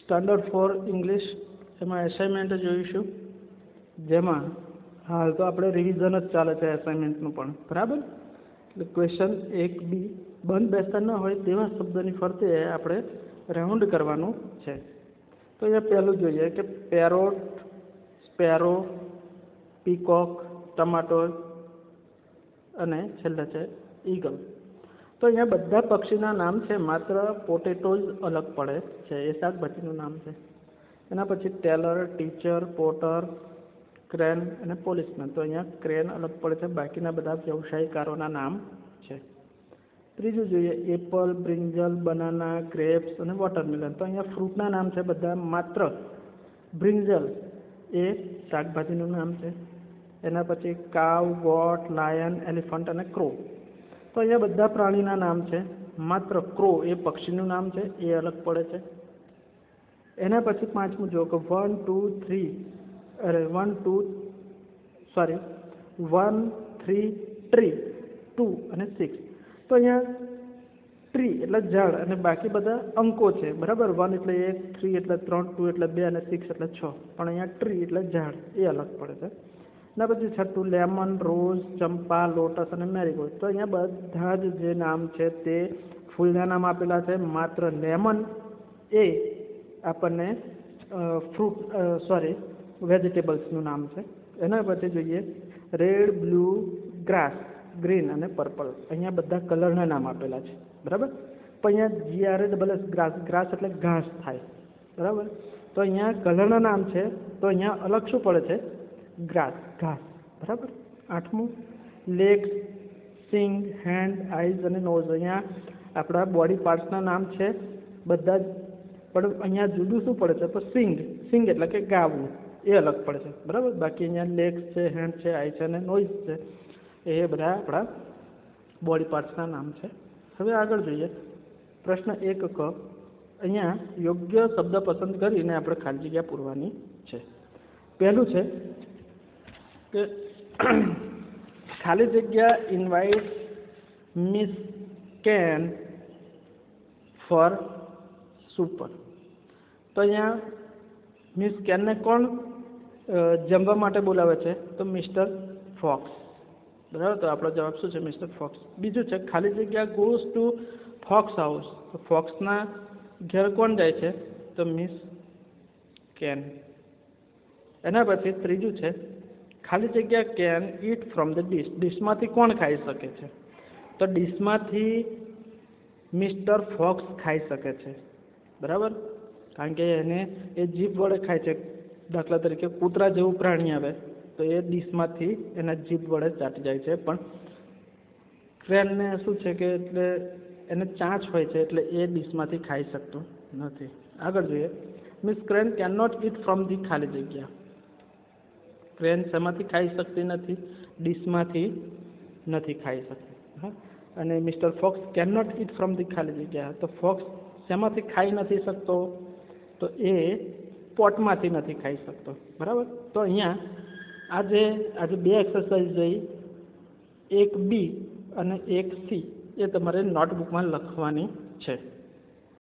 Standard 4 English એમાં assignment જોઈશું, જેમાં હાલ તો આપણે રિવિઝન જ ચાલે છે એસાઇનમેન્ટનું પણ, બરાબર. એટલે ક્વેશ્ચન 1B બંધ બેસતા ન હોય તેવા શબ્દની ફરતે આપણે રાઉન્ડ કરવાનું છે. તો અહીંયા પહેલું જોઈએ કે પેરોટ, સ્પેરો, પીકોક, ટમાટો અને છેલ્લે છે ઈગલ. તો અહીંયા બધા પક્ષીના નામ છે, માત્ર પોટેટોઝ અલગ પડે છે, એ શાકભાજીનું નામ છે. એના પછી ટેલર, ટીચર, પોટર, ક્રેન અને પોલીસમેન. તો અહીંયા ક્રેન અલગ પડે છે, બાકીના બધા વ્યવસાયકારોના નામ છે. ત્રીજું જોઈએ એપલ, બ્રિંજલ, બનાના, ગ્રેપ્સ અને વોટરમેલન. તો અહીંયા ફ્રૂટના નામ છે બધા, માત્ર બ્રિંજલ એ શાકભાજીનું નામ છે. એના પછી કાવ, ગોટ, લાયન, એલિફન્ટ અને ક્રો. તો અહીંયા બધા પ્રાણીના નામ છે, માત્ર ક્રો એ પક્ષીનું નામ છે, એ અલગ પડે છે. એના પછી પાંચમું જો કે 1, 3 ટ્રી, 2 અને 6. તો અહીંયા ટ્રી એટલે ઝાડ અને બાકી બધા અંકો છે, બરાબર. 1 એટલે 1, 3 એટલે 3, 2 એટલે 2 અને 6 એટલે 6. પણ અહીંયા ટ્રી એટલે ઝાડ, એ અલગ પડે છે. એના પછી છઠ્ઠું લેમન, રોઝ, ચંપા, લોટસ અને મેરીગોલ્ડ. તો અહીંયા બધા જ જે નામ છે તે ફૂલના નામ આપેલા છે, માત્ર લેમન એ આપણને વેજીટેબલ્સનું નામ છે. એના પછી જોઈએ રેડ, બ્લુ, ગ્રાસ, ગ્રીન અને પર્પલ. અહીંયા બધા કલરના નામ આપેલા છે, બરાબર. પણ અહીંયા GRAS ગ્રાસ, ગ્રાસ એટલે ઘાસ થાય, બરાબર. તો અહીંયા કલરના નામ છે, તો અહીંયા અલગ શું પડે છે? ગ્રાસ, ઘાસ, બરાબર. આઠમું લેગ્સ, સિંગ, હેન્ડ, આઈઝ અને નોઝ. અહીંયા આપણા બોડી પાર્ટ્સના નામ છે બધા જ, પણ અહીંયા જુદું શું પડે છે? તો સિંગ એટલે કે ગાવું, એ અલગ પડે છે, બરાબર. બાકી અહીંયા લેગ્સ છે, હેન્ડ છે, આઈ છે અને નોઇઝ છે, એ બધા આપણા બોડી પાર્ટ્સના નામ છે. હવે આગળ જોઈએ પ્રશ્ન 1ક. અહીંયા યોગ્ય શબ્દ પસંદ કરીને આપણે ખાલી જગ્યા પૂરવાની છે. પહેલું છે કે ખાલી જગ્યા invite miss crane for supper. તો અહીંયા મિસ કેનને કોણ જમવા માટે બોલાવે છે? તો મિસ્ટર ફોક્સ, બરાબર. તો આપણો જવાબ શું છે? Mister fox. બીજું છે ખાલી જગ્યા ગોઝ ટુ ફોક્સ હાઉસ. તો ફોક્સના ઘેર કોણ જાય છે? તો મિસ કેન. એના પછી ત્રીજું છે ખાલી જગ્યા can eat from the dish. ડીશમાંથી કોણ ખાઈ શકે છે? તો ડીશમાંથી મિસ્ટર ફોક્સ ખાઈ શકે છે, બરાબર. કારણ કે એને એ જીભ વડે ખાય છે. દાખલા તરીકે કૂતરા જેવું પ્રાણી આવે તો એ ડીશમાંથી એના જીભ વડે ચાટી જાય છે, પણ ક્રેનને શું છે કે એટલે એને ચાંચ હોય છે, એટલે એ ડીશમાંથી ખાઈ શકતું નથી. આગળ જોઈએ miss crane can not eat from the ખાલી જગ્યા. ક્રેન શેમાંથી ખાઈ શકતી નથી? ડીશમાંથી નથી ખાઈ શકતી. હા. અને mister fox can not eat from the ખાલી જગ્યા. તો ફોક્સ શેમાંથી ખાઈ નથી શકતો? તો એ પોટમાંથી નથી ખાઈ શકતો, બરાબર. તો અહીંયા આજે બે એક્સરસાઇઝ જોઈ, 1B અને 1C, એ તમારે નોટબુકમાં લખવાની છે.